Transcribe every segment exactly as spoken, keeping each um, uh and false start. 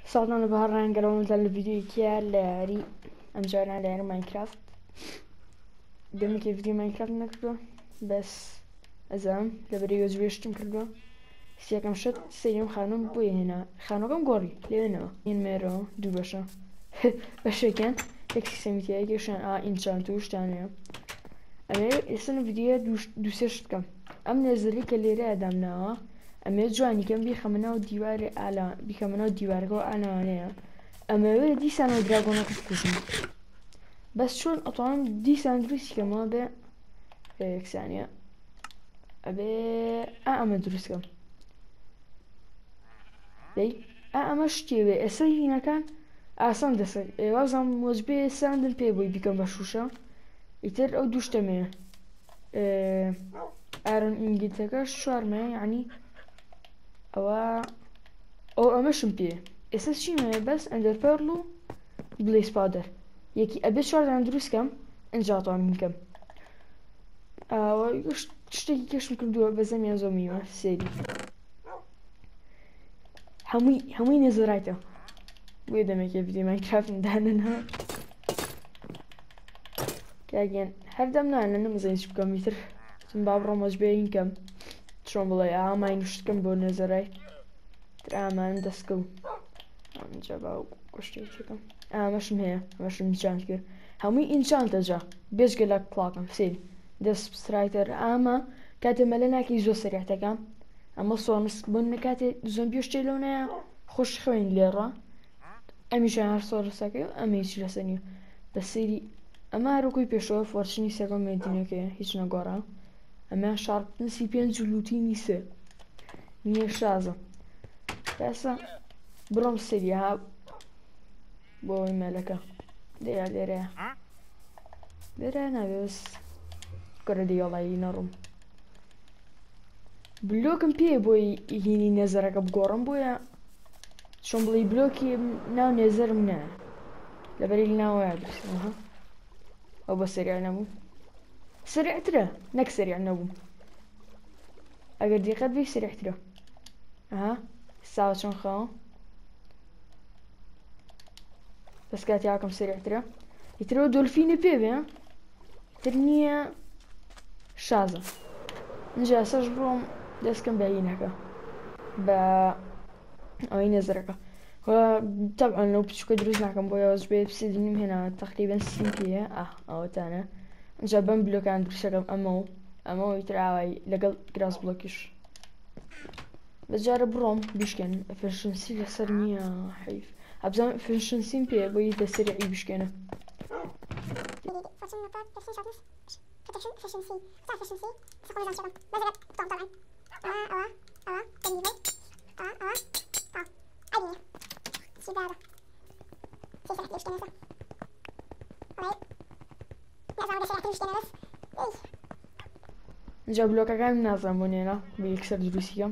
صعدنا بهران قالوا مثلا الفيديو كيال لاري ام جانا لاري ماينكرافت دمي كيف فيديو ماينكرافت نكردو بس ازام لبريوز ويشتم كردو سيكم شت سيوم خانم بوي هنا خانو كم قوري لينا ين ميرو دو باشا باشا كان يكسي سميتي ايكي شان اه انشانتوش تانية امير اسن فيديو دوش دوسيشت كم ام نزلي كالليري ادامنا امير جواني كم بيخمنا ديوار على بيخمنا ديواركو على هنا امير ديسان و دراغونا كفكوشن بس شون اطعم ديسان دروسي كما بي هيك ثانية ابي اعمل دروس كم بي اعمل شتيبي اسي هنا كان اسان دسك وازم وجبي ساندن بيبوي بيكم بشوشة يتر او دوش تمي ارون انجلتكا شوارما يعني او او امشم بيه اساس شي ما بس اندر بيرلو بليس بادر يكي ابي شوار عن دروس كم انجاطو من كم او تشتكي كيش ممكن دوا بزمي زوميما سيدي همي همي نزرايته ويدا ما كيف دي ماينكرافت ندهننا كاجين هر دمنا انا نمزينش بكمبيوتر ثم بابرو مجبين كم شلون بلاي اه ما ينوش كم بو نزراي ترى ما ندسكو من جبا وكشتي كم اه مش مهي مش انشانت كير همي انشانت جا بيش قلك كلاكم سيدي دس سترايتر اما كاتي ملنا كي زو سريع تكام اما صونس بن كاتي زومبيو شتيلونا خوش خوين ليرا امي شهر صور ساكيو امي شلسنيو بس سيدي اما روكوي بيشو فورشني ساكو مدينه كي هيش نغورا اما شارب نسي بين جلوتي نيسه نيه شازا بس بروم سيدي ها بوي ملكه ديا ديرا ديرا انا بس كردي والله ينرم بلوكم بيه بوي هيني نزرك بقورم بويا شون بلي بلوكي ناو نزر منا لبري ناو يعدس اها او بس سريع نمو سريع ترى نك سريع نمو اگر دي قد بي سريع ترى اها الساعة شون خاو بس كانت ياكم سريع ترى يترو دولفيني بيبي ها ترنيا شازة نجا سجبروم داس كم باين هكا با اين زرقة طبعا لو بتشكو دروس معكم بويا وجبي بسيدني هنا تقريبا ستين فيها اه او تانا جابن بلوك عند بشكل امو امو يتراوي لقل جراس بلوكيش بجرب روم بيشكن فنشنسي لسرنيا حيف ابزام فنشنسين بيه بوي تسريعي بيشكنه جاب لو كان نازم هنا بيكسر دروسيا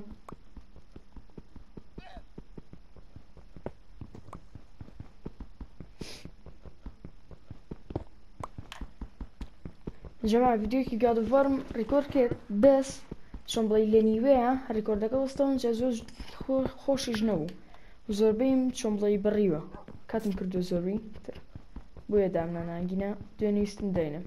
جماعة فيديو كي قاعد فارم ريكورد كيت بس شون بلاي لاني ويا ريكورد كاستون جازوج خوش جنو وزربيم شون بلاي بريوا كاتم كردو زوري بويا دامنا ناقينا دونيستن دينا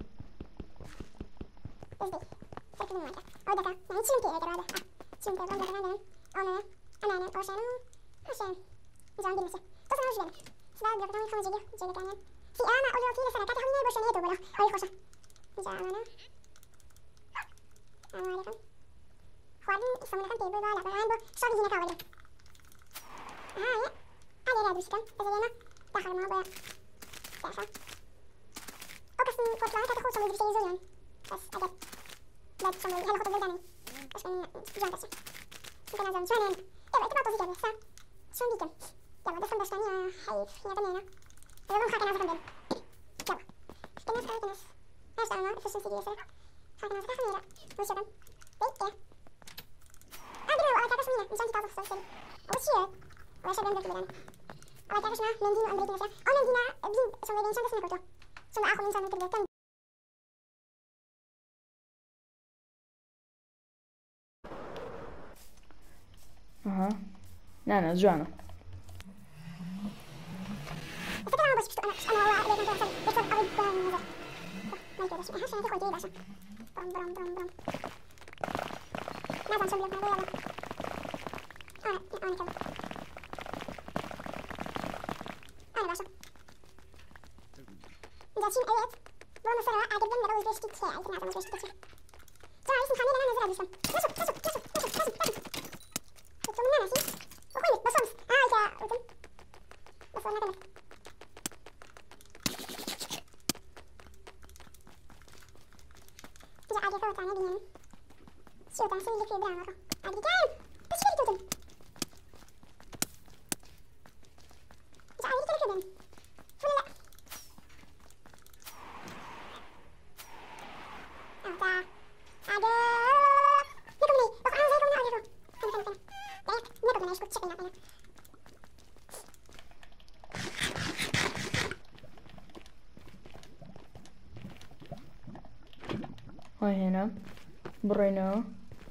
جامنا عليكم خوادين يسمون كان تيبو بالا بلان بو شاغي هنا كاولي هاي علي رادو شكم بزينا دخل ما بيا تعرف اوكسن فوتلا كاتو خوصو مدري شي زويون بس اجل لا تسمي هلا خطو بلداني بس من جان بس كان ازم جانين ايوا اتباطو زيجا بس شون بيكم يلا دفن بشتانيا حيف هنا بنينا يلا خاكنا زغن بين يلا كنس كنس هاش انا efficiency ديسه خاكنا زغن خميرة وشبن بيت ايه أدري وأنا كاكش مينا مشان تتعرف في السري أول شيء ولا شبن درت بدان أول كاكش ما منديل وأمريكي نفسها أو مندينا بين شو بين شان دسنا كوتو شو أخو من شان كده تاني اها نانا جوانا وش بشتو أنا أنا والله أبي أنت يكسب أبي بنزل ما يقدر شيء هالشيء تخوي جيد عشان برم برم برم برم ما زال شغله ما بيلا أنا أنا كذا أنا باشا جالسين أيات والله صراحة أقدم لك أول بيشتي تشاي يمكن هذا مش بيشتي تشاي جاي اسم خلينا أنا نزل بيسم نشوف نشوف نشوف نشوف نشوف نشوف شفتوا مننا ناسي وخلي بصمس آه يا ودم بس والله كذا جا عادي فوت أنا بينام شو ده سوي لك في دراما عادي جاي بس فيك تودم جا عادي كذا كذا ولا لا أوه تا عادي نكمل بس أنا زي كم نعرفه كم كم كم ده نكمل إيش كنت شكلنا أنا هاي هنا برينا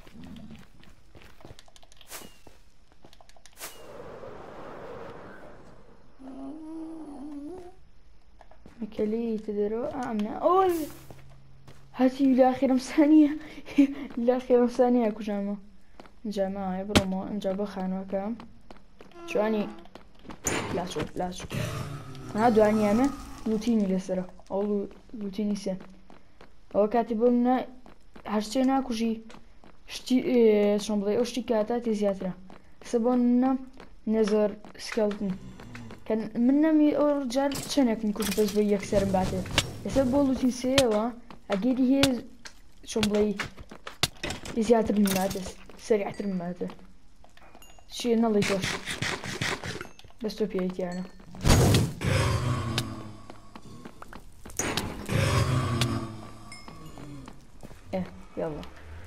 مكلي تدرو أمنا أول هاتي لآخر ثانية لآخر ثانية كجامة جماعة برومو نجابو خانوا كام شو أني لا شو لا شو هادو أني أنا روتيني لسرة أو روتيني سن أو كاتبونا هرشينا كوجي شتي شلون بضي أشتي كاتات زيادة سبونا نظر سكالتن كان منا مي أرجع شنك نكوش بس بي يكسر بعده يسبب روتين سيوا أكيد هي شلون بضي زيادة من بعده سريعة من بعده شيء نالي توش بس تو بيتي أنا إيه يلا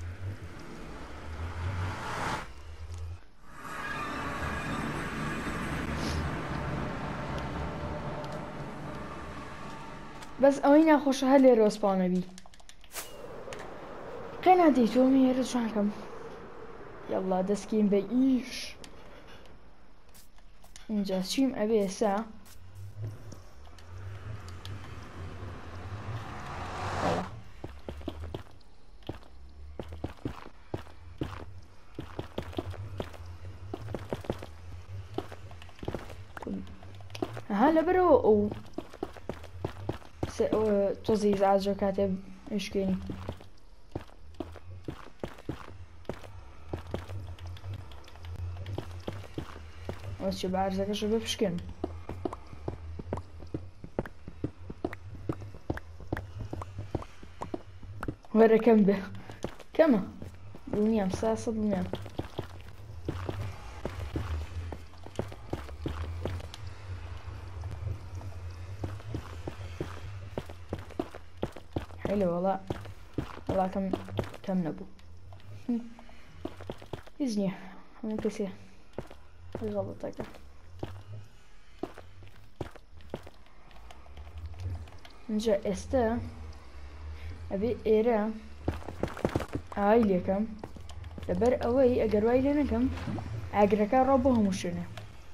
بس أوين أخش هالي روسبانا بي قين عديتو ميرد شانكم يلا دسكين بيش نجا شيم أبي الساعة يلا هلا برو او توزيز عجو كاتب ايش كيني وش بعرزك شو بفشكن ورا كم به كم بالمية مساسة بالمية حلو والله والله كم كم نبو يزني من كسي غلطك نجا استا ابي ايرا هاي لكم لبر اوي اگر واي لنكم اگركا ربهم وشنه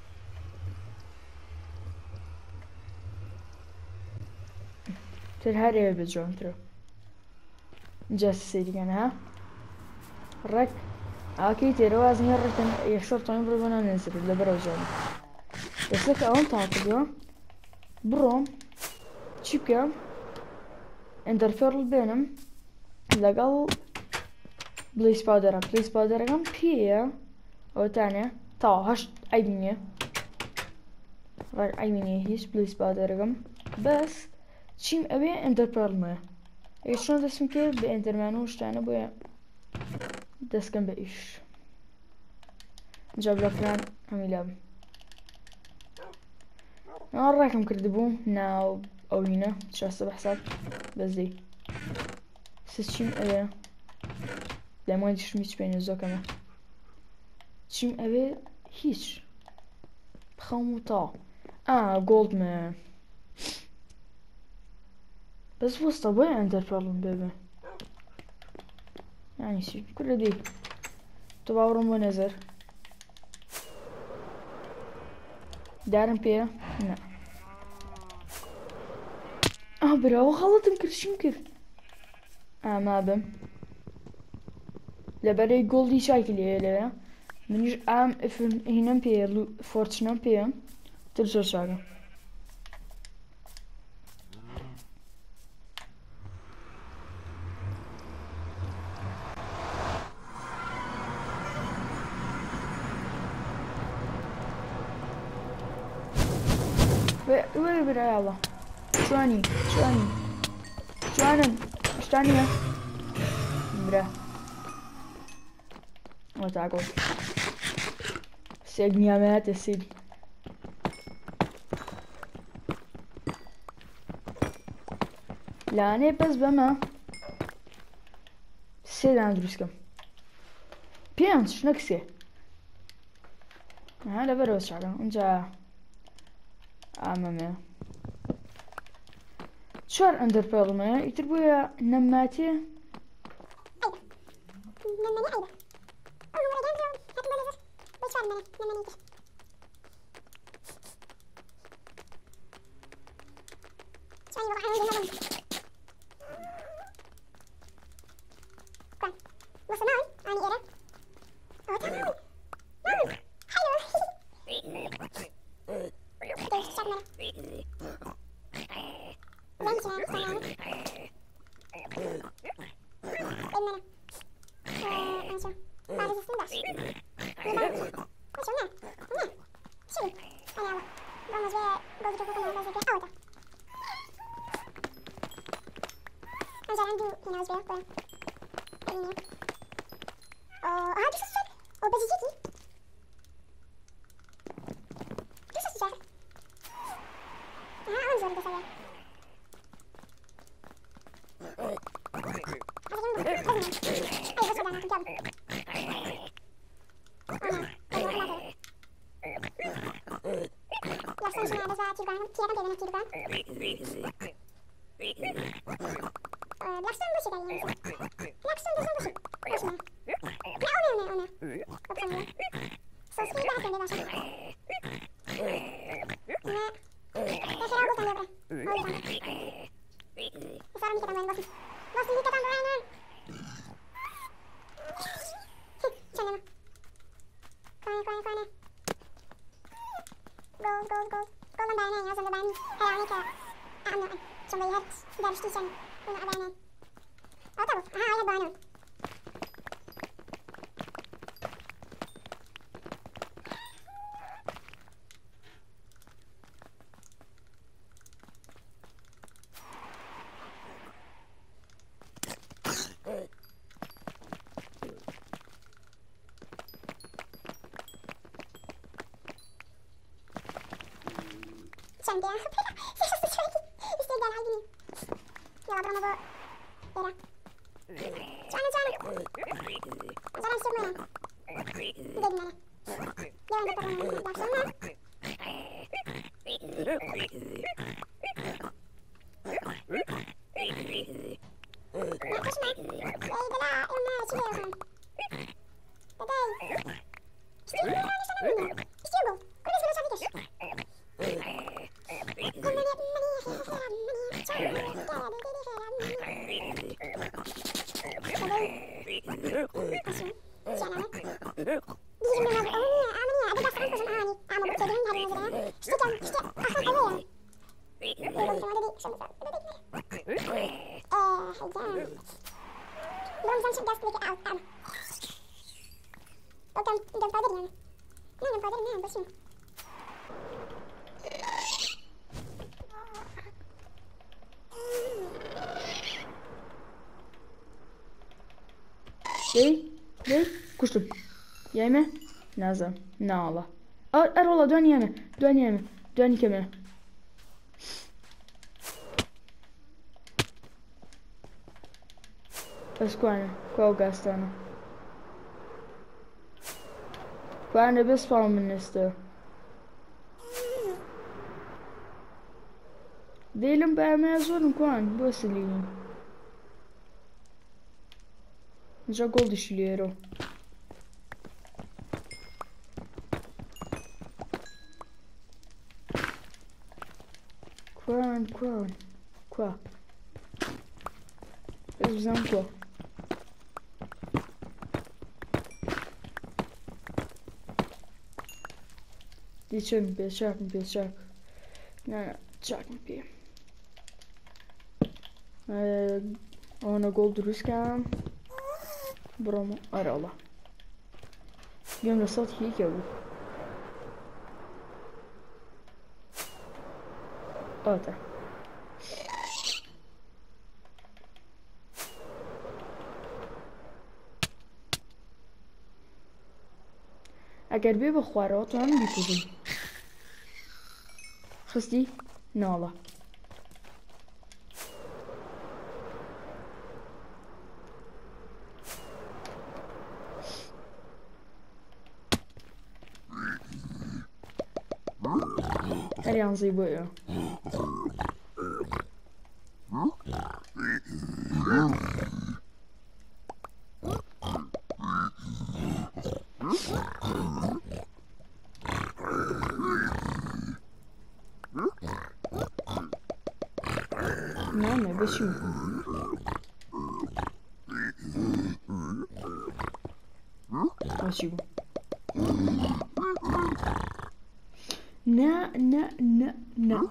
ترهاري بجون ترو نجا سيدي كان ها رك اكيد تروازني رتن يشرط عمري وانا ننزل لبر وجون بس لك اون تعطيها بروم شيبكا اندرفيرل بينم لقل بليس بادرم بليس بادرم بيه او تانية تا هشت ايمينية راك ايمينية هيش بليس بادرم بس شيم ابي اندرفيرل ما ايش شلون دسم كيف باندرمانوش تانا بويا دسكن بايش جاب لفلان هم يلعب نراكم كردبو ناو او هنا شاسة بحساب بس دي سيشيم ابي لا ما يديش ميش بين الزو كمان شيم ابي هيش بخموطا اه جولد مان بس وسط وين عندك بروبلم بيبي يعني شي كل دي تباورم ونزر دارم بيه لا آه براوە خەڵەتم کرد کرد ئامابم لەبەرەی گۆڵدی چاکی لێ لەوێ منیش ئام هینەم پێ فۆرچنەم پێە تر زۆر چاکە وەرە برایاڵە جوانی جوانی جوانن شتانیە برا ئەوە تاکۆ سێک نیامەتە سید لانێ بەس بەمە سێدان دروستکەم پێنج نەک سێ ها لەبەرەوە چاکە ئەنجا ئامەمێ چوار ئەندەرپێڵمەیە ئیتر بۆیە نەماتێ Sen de ses sürekli isteğden halini. Yalan bana bu. Era. Canım canım. Canım istiyorum bana. Dedim bana. Yalan da bana. Baksana. Yaklaşma. Ey bela. Onlar içiyorum. Bebeğim. İstiyorum. İstiyorum. İstiyorum. Kırmızı böyle çabuk. Şey, ne? Kuştum. Yeme? Nazım. Ne ala? Erola dön yeme. Dön yeme. Dön keme. Esquana. Qual gastana? Quana best farm minister. Değilim beğenmeye zorun Kuan. Bu asiliyim. Já gol düşünüyorum. Kuan, Kuan. کوا بس بزنم کوا دی چاکم پێ چاکم پێ چاک نا چاکم پێ ئەوەنە گۆڵ دروستکەم بڕۆمە ئەرەڵە گوێم لە سەڵ هیکە بوو ئەوتە ئەگەر بێ بە خوارەوە توانم بیکوژم خستی ناڵە هەریان زەی بۆ ئێوە نامێ بچین باشی بوو نا نا نا نا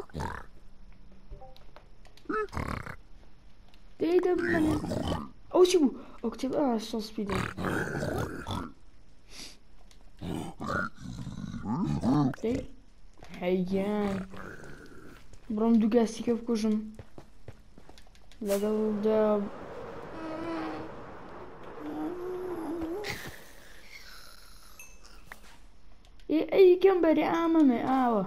دەیدە بمەنێ ئەو چی بوو ئەو کتێب ئا سۆ سپیدە دەی هەیگیان بڕۆم دوو گاستیکە بکوژم لەگەڵدا ئێ ئەیکەم بەرێ ئامەمێ ئاوە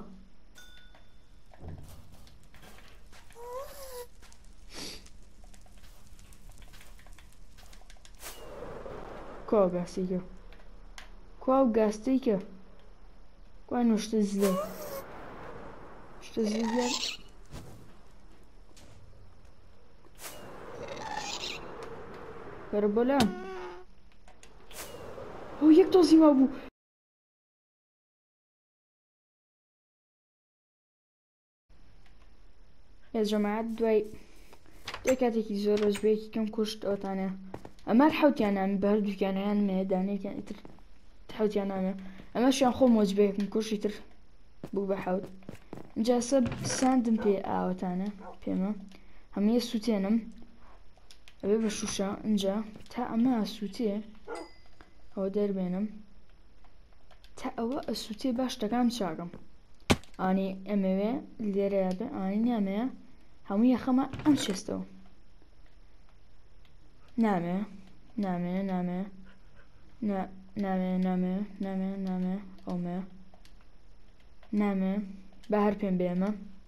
کوا گاستیکە کوا گاستیکە کوا نوشتە زلە شتە زلە بەرە بەلام ئەو یەک تۆزی وا بوو يا جماعة دوای دوای کاتێکی زۆر ڕۆژبەیەکی کەم کوشت ئەوتانە ئەمە حەوتیان نامێ بە هەردووکیانیان مێدانەیەکیان ئیتر حەوتیان نامێ ئەمەشیان خۆم مۆجبەیەکم کوشت ئیتر بوو بە حەوت اینجا سەب ساندم پێ ئاوەتانە پێمە هەموویە سووتێنم ئەوێ بە شوشە اینجا تا ئەمە سووتێ ئەوە دەربێنم تا ئەوە ئەسووتێ باش دەکەم چاکەم ئانی ئەمەوێ لێرەیە بێ ئانی نامەیە هەموو یەخەمە ئەم شێستەوە نامێ نامێ نامێ نامێ نامێ نامێ نامێ ئەومێ نامێ با هەر پێم بێمە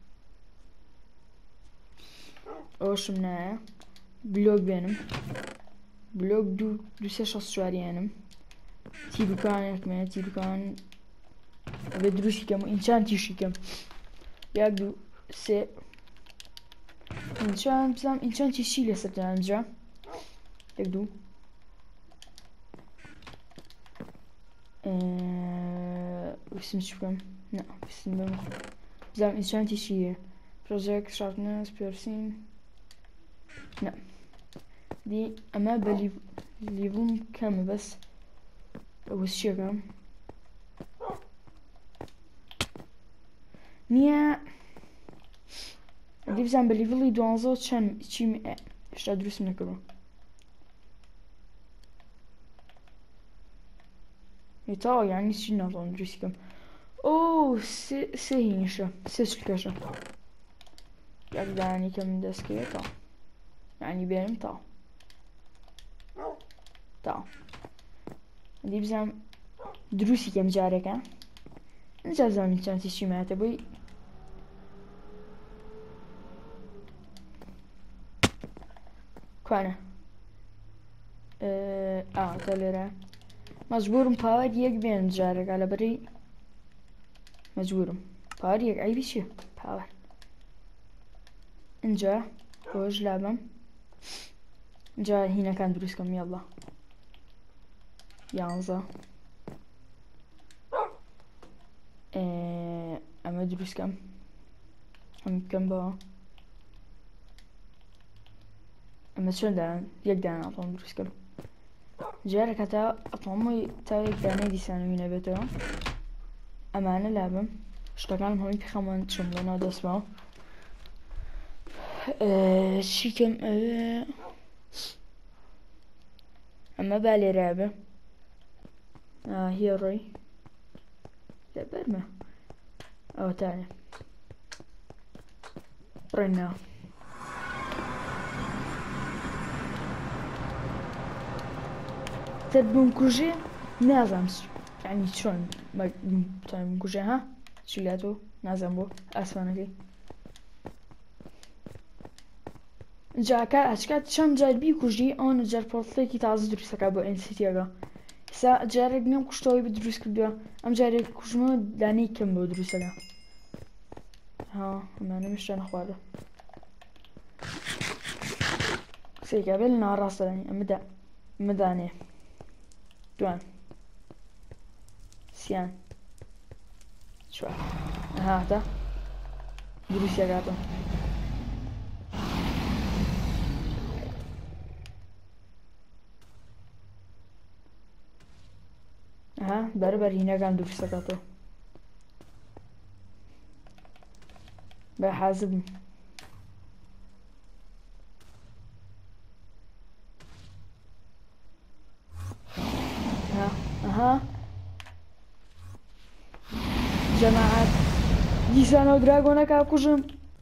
ئەوەشم نایە بلۆک بێنم بلۆک دوو دوو سێ شەست چواریانم تیرروکانێکمێ تیرروکان ئەبێ دروستی کەم و ئینچانتیشی کەم یاک دوو سێ ئینچان بزانم ئینچانتی چی لەسەرتان ئەنجا یەک دوو ویسم چی بکەم نا ویسم بەم بزانم ئینچانتی چییە پرۆژێک شارپنەس پێرسین نا دی ئەمە بە لیڤڵم کەمە بەس ئەوە چیەکەم نییە دی بزانم بە لیڤڵی دوانزە چەند چیم هێشتا دروستم نەکردووە تاوە یانی چی نازانم دروستی کەم ئۆ سێ هینیشە سێ چکەشە یەکدانی کە من دەستکەوێت تا یعنی بێنم تا تا دی بزانم دروستی کەم جارێکە اینجا بزانم چەندی چی ماتە بۆی کوانە ئا تا لێرە مەجبورم پاوەر یەک بێنم جارێکە لەبەرەی مەجبورم پاوەر یەک عەیبی چییە پاوەر اینجا خۆش لابم اینجا هینەکان دروستکەم یاڵڵا یانزە ئەمە دروستکەم هەم بکەم بەوە ئەمە چۆن دان یەک دانە ئەڵۆم دروست کرد جارێکە تا ئەتۆمەوەی تا یەک دانەی دیسانەوی نەبێتەوە ئەمانە لابم شتەکانم هەمووی پێخەمەوە چۆن بۆنەوە دەستمەوە چیکەم ئەوێ ئەمە با لێرە بێ هی ڕۆی لەبەرمە ئەوە تاێ بڕێنەوە تر بمکوژێ نازانم ینی چۆن توانم بمکوژێ ها چی لاتۆ نازانم بۆ ئاسمانەکەی جاکە ئەچکات چەند جار بیکوژی ئەوە جار پۆڵتێکی تازە دروستەکە بۆ ئێن سی تیەکە ئێستا جارێک نێم کوشتەوەی بە دروست کردووە ئەم جارێک کوژمەوە دانەی کەم بۆ دروستەکە ها ئەمانە هێشتا نەخواردە سێکە بێت لە ناڕاستەدانی ئەمەدا ئەمە دانێ دوان سیان چوار هاتە دروستیەکاتەوە ها بەرەبەر هینەکان دروستەکاتەوە بە حازبم ها ئەها جەماعەت دیسانەوە دراگۆنەکە کوژم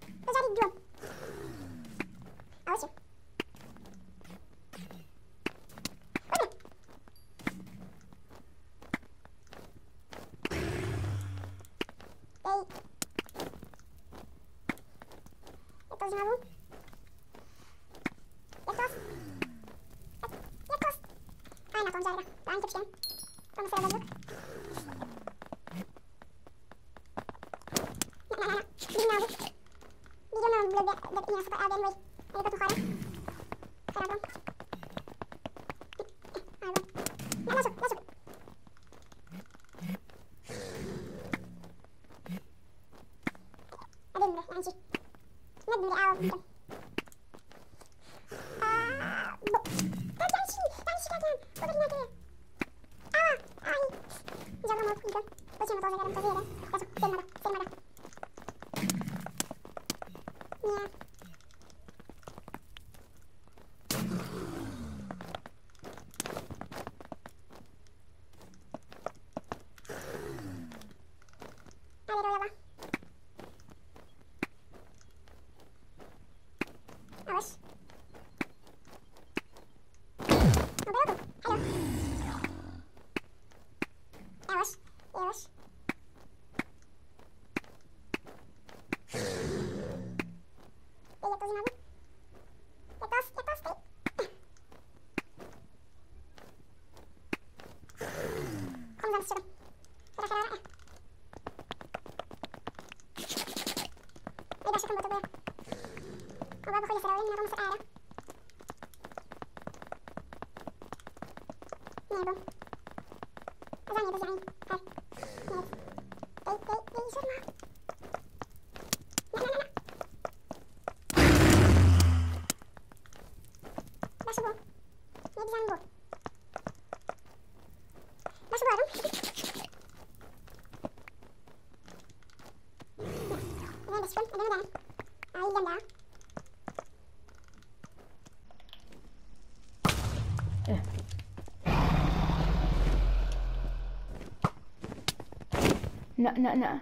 لا لا لا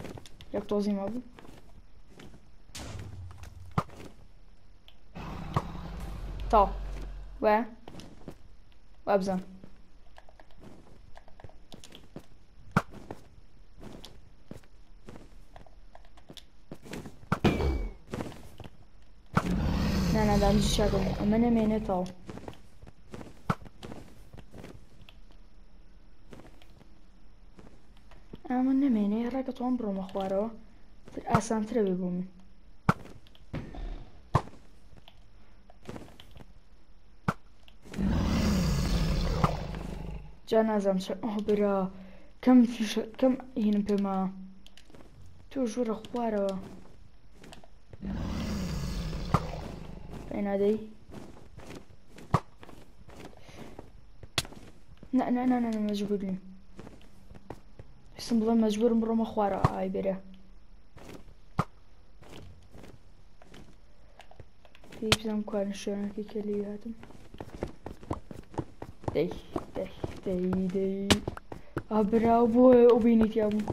jak to zimowy to łe łebza نه نه دام جیشاگم اما نمینه تو اما نمینه ڕێگە تۆم بڕۆمە خوارەوە تر ئاسانترە بێ بووم جا نازانم چ ئەه برا کەم فیشە کەم هینم پێما تۆ ژوورە خوارەوە پێی نادەی نه نه نه نه مجبور نیم حسم بڵێ مەجبورم بڕۆمە خوارەوە ئای بێرە پێی بزانم کوانە شوێنەکەی کە لێی هاتم دەی دەی دەی دەی ئا براو بۆیە ئەو بینیتیا بوو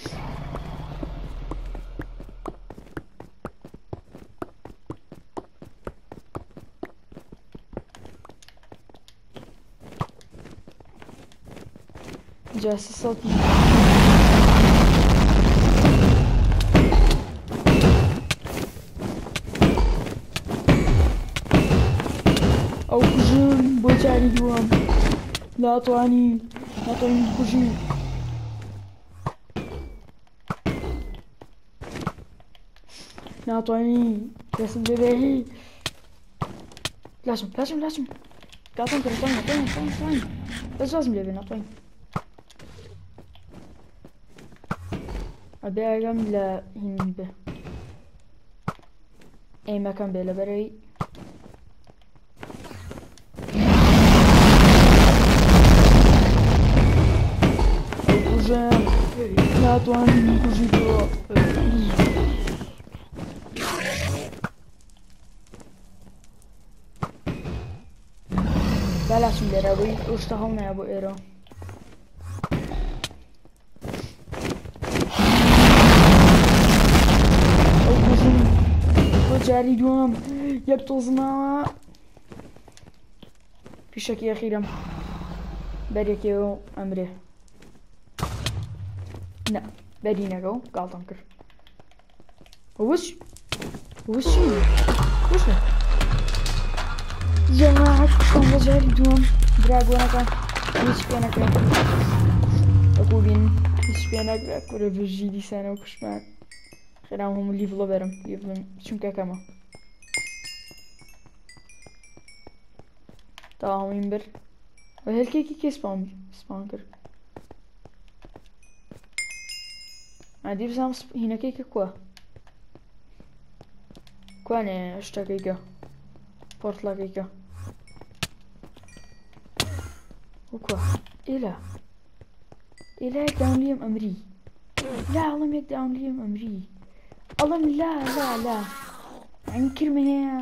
جاسي صوتي او كجون بوجاري دوام لا طواني لا طواني كجون لا طواني لازم بيبي لازم لازم لازم قاطعين كده طواني طواني طواني طواني بس لازم بيبي لا طواني أبي أعلم لا هين به أي مكان بلا بري وجام لا تواني كوجيتو بلاش من الراوي واشتهونا يا أبو إيرو جاري دوام يبتوزنا في شكي أخيرا بريكيو أمره لا بريناكو قال تنكر وش وش وش جماعة كشتون جاري دوام دراغونا كان مش بينك أقولين مش بينك كورة بجي ديسان وكشمان خيرام هم اللي فلو برم يفلم شنكا كما تمام ينبر وهل كيكي كي سبام سبانكر عادي بزام هنا كيكا كوا كواني اشتا كيكا بورتلا كيكا وكوا إلا إلا يكداون ليهم أمري لا والله يكداون ليهم أمري الله لا لا لا عن كلمة هي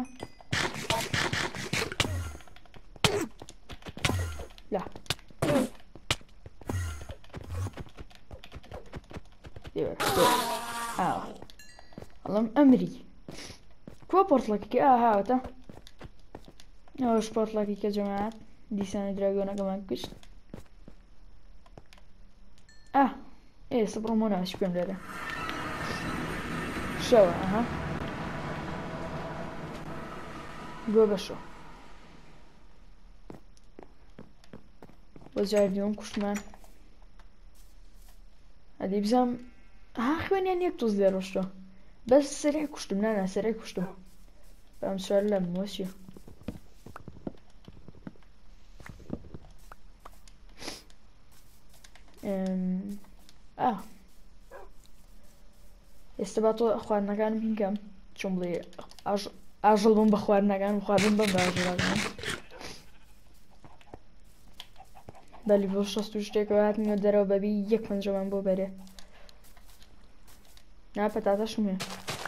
لا دير دير آه الله أمري كوا بورتلاكي كي آه هاوتا اوش بورتلاكي كي جماعة ديسان دراغونا كمان كشت اه ايه صبروا مونا شكرا لله شو اها جو بشو وزار اليوم كشتمان هادي بزام ها خواني يعني يكتوز دير وشتو بس سريع كشتم لا لا سريع كشتم فهم سؤال لا موشي ام اه استبعتوا خواردنەکانم هین کەم چۆن بڵێ ئاژەڵ بووم بە خواردنەکان خواردن بەم بە ئاژەڵەکان بەلی بۆ شەست و شتێکەوە هاتنەوە دەرەوە بەبی یەک پەنجەمان بۆ بەرێ نا پەتاتەشم هەیە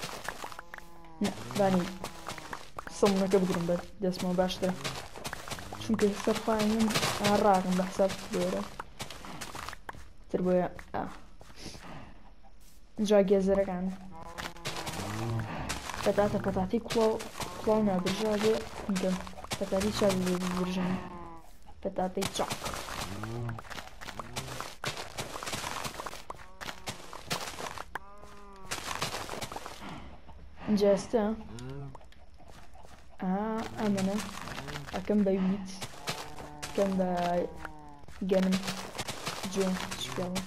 بانی سەمونەکە بگرم بە دەستمەوە باشترە چونکە سەر خواردنم ڕاکەم بە حساب لێرە تر بۆیە جا گێزەرەکان پەتاتە پەتاتی کوڵاو نابرژا بێ گەم پەتاتی چاک لێ ببرژن پەتاتەی چاک اینجا ئێستا ئەمەنە ئەکەم بە ویت کەم بە گەنم جۆ شپێڵم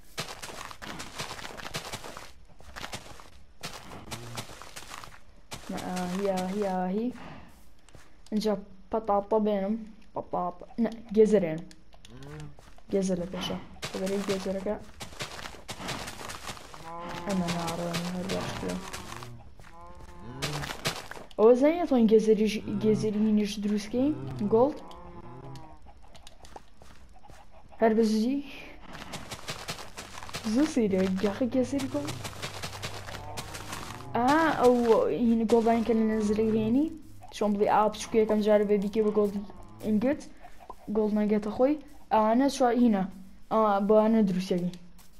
هي هي هي نجا بطاطا بينهم بطاطا لا جزرين جزر باشا تبري جزرك انا نار هذا شو او زين طين جزري جزري نيش دروسكي جولد هەر بەزی زۆر سەیرە گاخێکە سەیری کۆم ئا ئەو هینە گۆڵدانی کە لە نەزرەی هێنی چۆن بڵێ ئا بچووکە یەکەم جارە بێ بیکێ بە گۆڵدی ئینگت گۆڵد ناگێتە خۆی ئەوانە چوار هینە ئەوە بەوانە دروستەکەی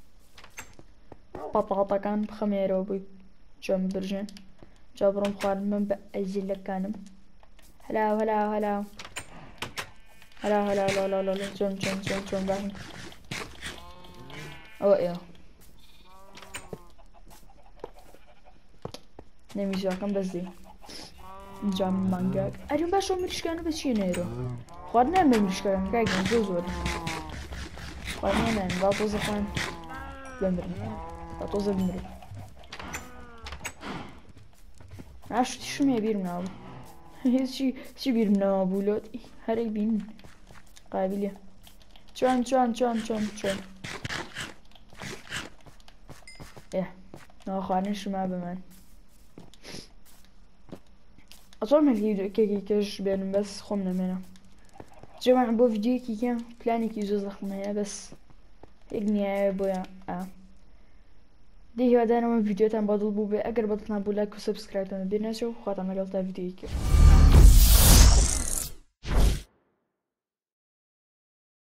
پەتاڵەکان بخەمێرەوە بۆی چۆن برژێن جا بڕۆم خواردنم بە ئەجلەکانم هەلاو هەلاو هەلاو هەلاو هەلاو لۆ لۆ لۆ لۆ چۆن چۆن چۆن چۆن باهین ئەوە ئێوە نەمیزاکەم بەس دێ جام مانگاک ئەریم باشە مریشکانە بە چیە نێرەوە خواردنیان بە مریشکەکان کاگەن زۆر زۆرە خواردنیان با تۆزەخان بمرن با تۆزە بمرن ناشتی شمێ بیرم نابوو هیچی چی بیرم نەمابوو لۆت هەرێک بین قابلیە چۆن چۆن چۆن چۆن چۆن ئێ نەوە خواردن شما بمان ئەتۆم هەرکێکی کەش بێنم بەس خۆم نەمێنە جێوان بۆ ڤیدیۆیەکی کەم پلانێکی زۆر زەخم هەیە بەس هیچ نیایە بۆیە ئا دەی هیوادارم ئەم ڤیدیۆتان بەدڵ بوو بێ ئەگەر بەدڵتان بوو لایک و سەبسکرایبتان بێ نەچێ و خواتان لەگەڵ تا ڤیدیۆیەکی